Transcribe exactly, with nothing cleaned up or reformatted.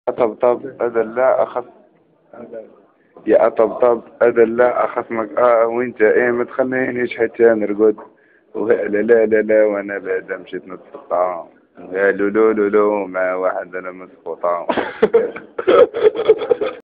أطبطب أدلع أخص يا أطبطب أدلع أخصمك آه وأنت إيه ما تخلينيش حتى نرقد. ولا لا لا لا وأنا بعد مشيت نتقطع. يا لولو لولو مع واحد أنا مسقوطة.